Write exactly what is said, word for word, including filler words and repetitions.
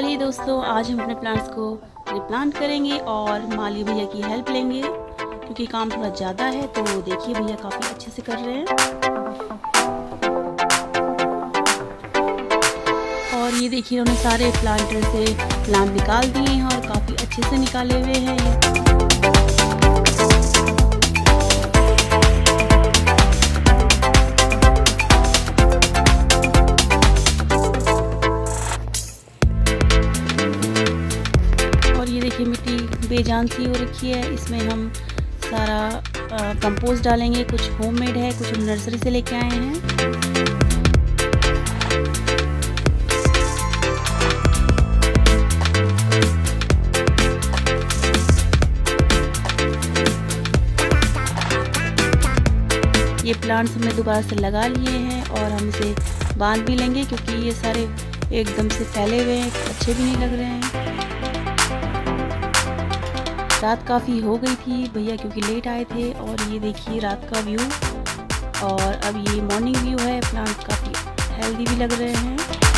चलिए दोस्तों, आज हम अपने प्लांट्स को रिप्लांट करेंगे और माली भैया की हेल्प लेंगे क्योंकि काम थोड़ा ज़्यादा है। तो देखिए भैया काफ़ी अच्छे से कर रहे हैं और ये देखिए उन्होंने सारे प्लांटर से प्लांट निकाल दिए हैं और काफ़ी अच्छे से निकाले हुए हैं ये। ये देखिए मिट्टी बेजान सी हो रखी है, इसमें हम सारा कंपोस्ट डालेंगे। कुछ होममेड है, कुछ हम नर्सरी से लेके आए हैं। ये प्लांट्स हमने दोबारा से लगा लिए हैं और हम इसे बांध भी लेंगे क्योंकि ये सारे एकदम से फैले हुए हैं, अच्छे भी नहीं लग रहे हैं। रात काफ़ी हो गई थी भैया क्योंकि लेट आए थे और ये देखिए रात का व्यू और अब ये मॉर्निंग व्यू है। प्लांट्स काफ़ी हेल्दी भी लग रहे हैं।